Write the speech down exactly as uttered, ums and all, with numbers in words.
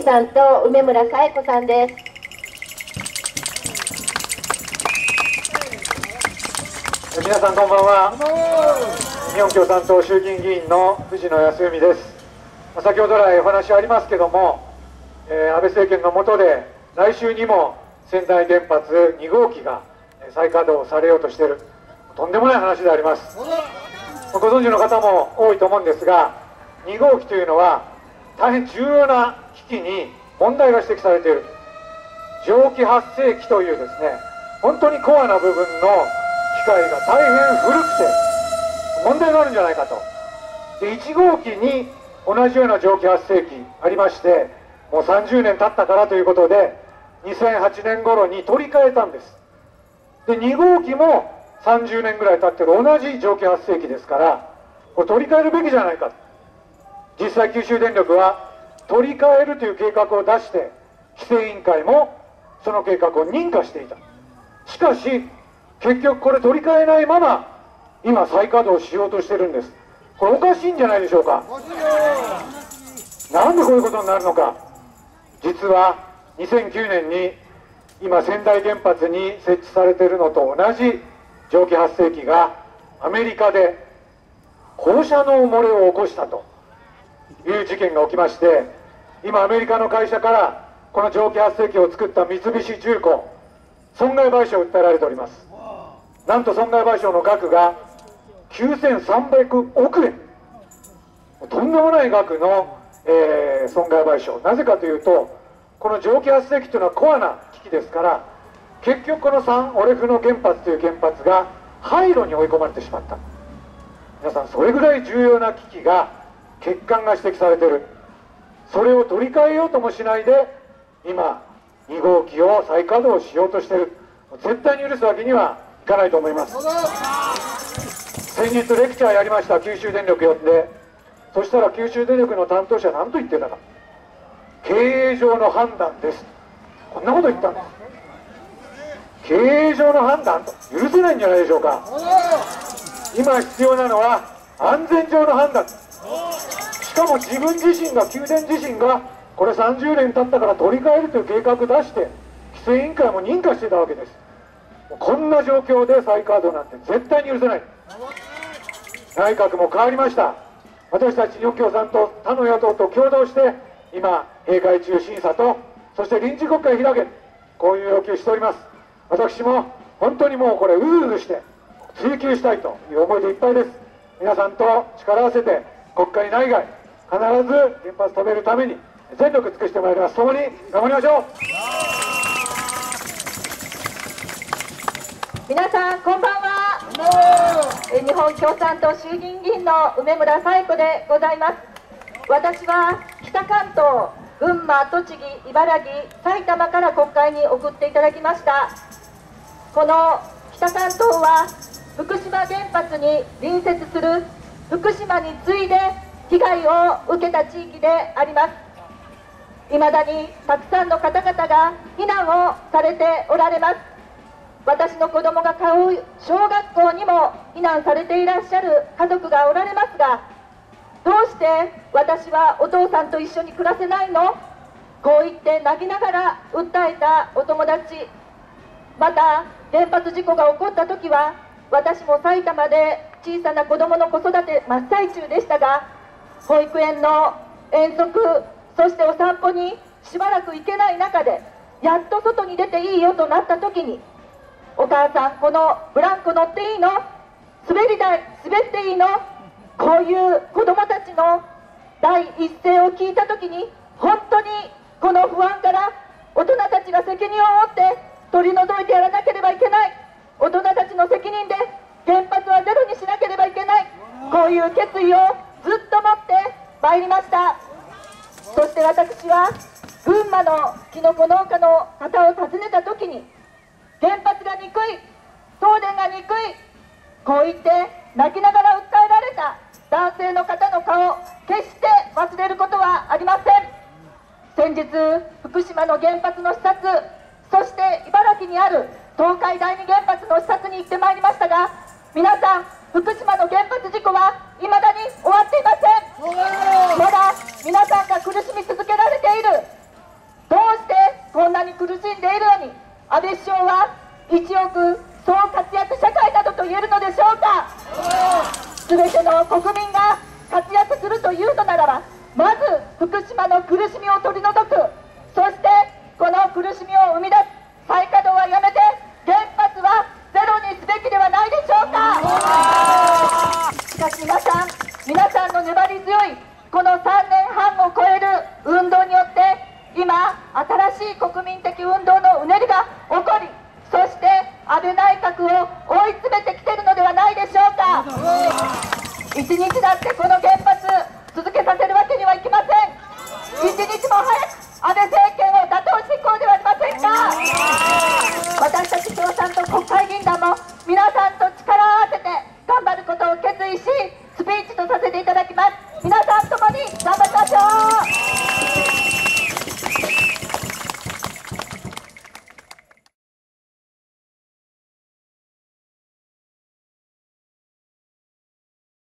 さんと梅村紗恵子さんです。 皆さんこんばんは。日本共産党衆議院議員の藤野康文です。先ほど来お話ありますけども、えー、安倍政権の下で来週にも仙台原発に号機が再稼働されようとしている、とんでもない話であります。ご存知の方も多いと思うんですが、に号機というのは大変重要な機器に問題が指摘されている。蒸気発生器というですね、本当にコアな部分の機械が大変古くて問題があるんじゃないかと。でいち号機に同じような蒸気発生器ありまして、もうさんじゅうねん経ったからということでにせんはちねん頃に取り替えたんです。でに号機もさんじゅうねんぐらい経ってる同じ蒸気発生器ですから、これ取り替えるべきじゃないか。実際九州電力は取り替えるという計画を出して、規制委員会もその計画を認可していた。しかし結局これ取り替えないまま今再稼働しようとしてるんです。これおかしいんじゃないでしょうか。なんでこういうことになるのか。実はにせんきゅうねんに今仙台原発に設置されているのと同じ蒸気発生器がアメリカで放射能漏れを起こしたという事件が起きまして、今アメリカの会社からこの蒸気発生器を作った三菱重工、損害賠償を訴えられております。なんと損害賠償の額がきゅうせんさんびゃくおくえん、とんでもない額の、えー、損害賠償。なぜかというと、この蒸気発生器というのはコアな機器ですから、結局このサンオレフの原発という原発が廃炉に追い込まれてしまった。皆さん、それぐらい重要な機器が欠陥が指摘されている。それを取り替えようともしないで今に号機を再稼働しようとしている。絶対に許すわけにはいかないと思います。先日レクチャーやりました、九州電力呼んで。そしたら九州電力の担当者は何と言ってたか。経営上の判断です、こんなこと言ったんです。経営上の判断と許せないんじゃないでしょうか。今必要なのは安全上の判断。しかも自分自身が、九電自身がこれさんじゅうねん経ったから取り替えるという計画出して規制委員会も認可してたわけです。こんな状況で再稼働なんて絶対に許せない。内閣も変わりました。私たち日本共産党他の野党と共同して今閉会中審査と、そして臨時国会開け、こういう要求しております。私も本当にもうこれうずうずして追及したいという思いでいっぱいです。皆さんと力を合わせて国会内外必ず原発止めるために全力尽くしてまいります。共に頑張りましょう。 皆さんこんばんは。日本共産党衆議院議員の梅村紗恵子でございます。私は北関東、群馬、栃木、茨城、埼玉から国会に送っていただきました。この北関東は福島原発に隣接する福島に次いで被害を受けた地域であります。いまだにたくさんの方々が避難をされておられます。私の子供が通う小学校にも避難されていらっしゃる家族がおられますが、どうして私はお父さんと一緒に暮らせないの？こう言って泣きながら訴えたお友達、また原発事故が起こった時は私も埼玉で小さな子供の子育て真っ最中でしたが、保育園の遠足、そしてお散歩にしばらく行けない中でやっと外に出ていいよとなった時に、お母さんこのブランコ乗っていいの？滑り台滑っていいの？こういう子どもたちの第一声を聞いた時に、本当にこの不安から大人たちが責任を持って取り除いてやらなければいけない。大人たちの責任で原発はゼロにしなければいけない、こういう決意をずっと持ってまいりました。そして私は群馬のきのこ農家の方を訪ねた時に、原発が憎い、東電が憎い、こう言って泣きながら訴えられた男性の方の顔、決して忘れることはありません。先日福島の原発の視察、そして茨城にある東海第二原発の視察に行ってまいりましたが、皆さん福島の原発事故はいまだに終わっていません。まだ皆さんが苦しみ続けられている。 どうしてこんなに苦しんでいるのに安倍首相は一億総活躍社会などと言えるのでしょうか。すべての国民が活躍するというのならば、まず福島の苦しみを取り除く、そしてこの苦しみを生み出す再稼働はやめて原発はゼロにすべきではないでしょうか。しかし皆さん皆さんの粘り強いこのさんねんはんを超える運動によって今新しい国民的運動のうねりが起こり、そして安倍内閣を追い詰めてきているのではないでしょうか。一日だってこの